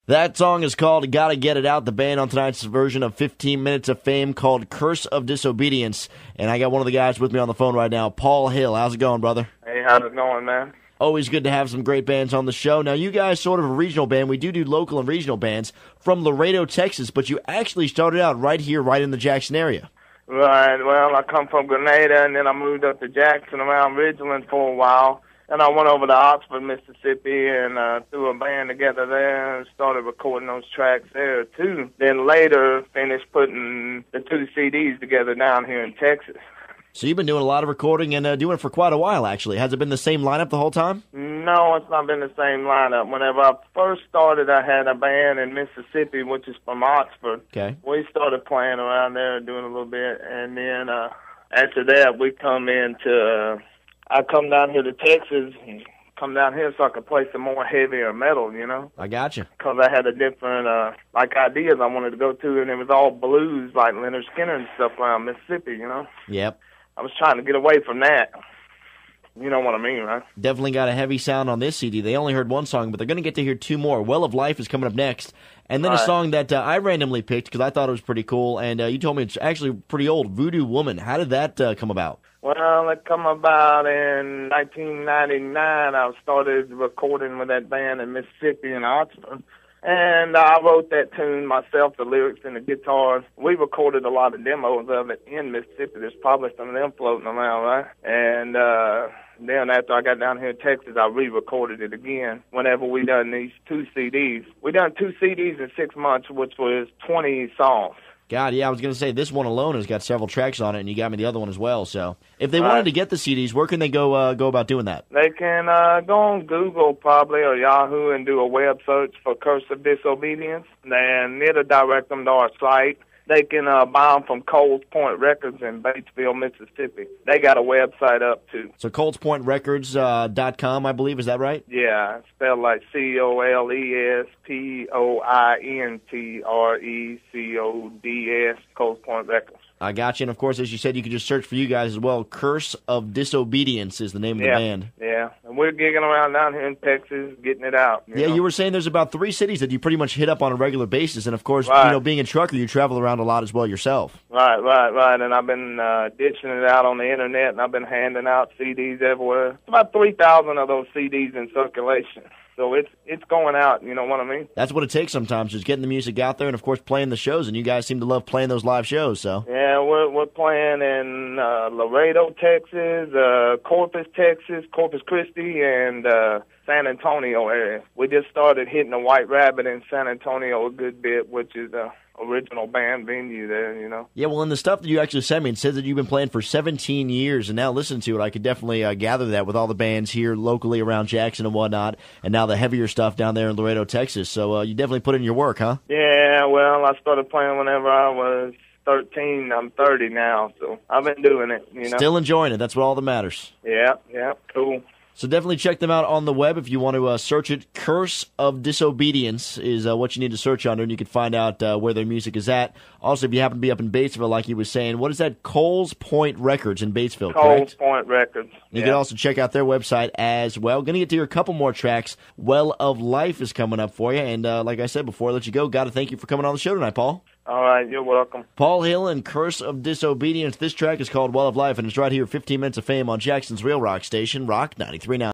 That song is called Gotta Get It Out, the band on tonight's version of 15 Minutes of Fame called Curse of Disobedience. And I got one of the guys with me on the phone right now, Paul Hill. How's it going, brother? Hey, how's it going, man? Always good to have some great bands on the show. Now, you guys sort of a regional band. We do local and regional bands from Laredo, Texas, but you actually started out right here, right in the Jackson area. Right, well, I come from Grenada, and then I moved up to Jackson around Ridgeland for a while. And I went over to Oxford, Mississippi, and threw a band together there and started recording those tracks there, too. Then later finished putting the 2 CDs together down here in Texas. So you've been doing a lot of recording and doing it for quite a while, actually. Has it been the same lineup the whole time? No, it's not been the same lineup. Whenever I first started, I had a band in Mississippi, which is from Oxford. Okay. We started playing around there and doing a little bit. And then after that, we come into... I come down here to Texas, come down here so I could play some more heavier metal, you know? I got you. Because I had a different, ideas I wanted to go to, and it was all blues, like Leonard Skinner and stuff around Mississippi, you know? Yep. I was trying to get away from that. You know what I mean, right? Definitely got a heavy sound on this CD. They only heard one song, but they're going to get to hear 2 more. Well of Life is coming up next. And then a song that I randomly picked because I thought it was pretty cool, and you told me it's actually pretty old, Voodoo Woman. How did that come about? Well, it come about in 1999. I started recording with that band in Mississippi in Oxford. And I wrote that tune myself, the lyrics and the guitars. We recorded a lot of demos of it in Mississippi. There's probably some of them floating around, right? And then after I got down here in Texas, I re-recorded it again whenever we done these 2 CDs. We done 2 CDs in 6 months, which was 20 songs. God, yeah, I was going to say, this one alone has got several tracks on it, and you got me the other one as well. So if they wanted to get the CDs, where can they go about doing that? They can go on Google probably or Yahoo and do a web search for Curse of Disobedience. Then it'll direct them to our site. They can buy them from Coles Point Records in Batesville, Mississippi. They got a website up, too. So colespointrecords.com, I believe, is that right? Yeah, it's spelled like COLESPOINTRECODS, Coles Point Records. I got you. And, of course, as you said, you can just search for you guys as well. Curse of Disobedience is the name of the band. Yeah, and we're gigging around down here in Texas, getting it out. You know? You were saying there's about 3 cities that you pretty much hit up on a regular basis. And, of course, being a trucker, you travel around a lot as well yourself. Right. And I've been dishing it out on the Internet, and I've been handing out CDs everywhere. About 3,000 of those CDs in circulation. So it's going out, you know what I mean? That's what it takes sometimes, just getting the music out there and, of course, playing the shows. And you guys seem to love playing those live shows, so. Yeah, we're playing in Laredo, Texas, Corpus, Texas, Corpus Christi, and San Antonio area. We just started hitting the White Rabbit in San Antonio a good bit, which is original band venue there, you know. Yeah, well, in the stuff that you actually sent me, it says that you've been playing for 17 years, and now listening to it, I could definitely gather that with all the bands here locally around Jackson and whatnot, and now the heavier stuff down there in Laredo, Texas. So you definitely put in your work, huh? Yeah, well, I started playing whenever I was 13. I'm 30 now, so I've been doing it, you know. Still enjoying it. That's what all that matters. Yeah, cool. So definitely check them out on the web if you want to search it. Curse of Disobedience is what you need to search under, and you can find out where their music is at. Also, if you happen to be up in Batesville, like he was saying, what is that? Coles Point Records in Batesville, correct? Coles Point Records. You can also check out their website as well. Going to get to hear a couple more tracks. Well of Life is coming up for you. And like I said before I let you go, got to thank you for coming on the show tonight, Paul. All right, you're welcome. Paul Hill and Curse of Disobedience. This track is called Well of Life, and it's right here, 15 Minutes of Fame on Jackson's Real Rock Station, Rock 93.9.